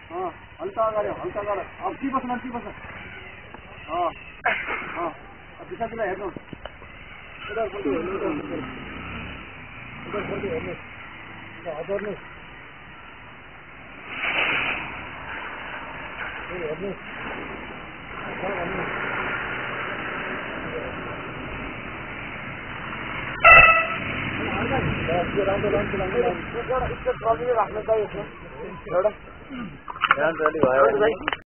हल्का गऱ्यो हल्का गर अब के बस्न दिशा हेर्नु उता हेर्नु हजुर राम्रो राख्नु त एउटा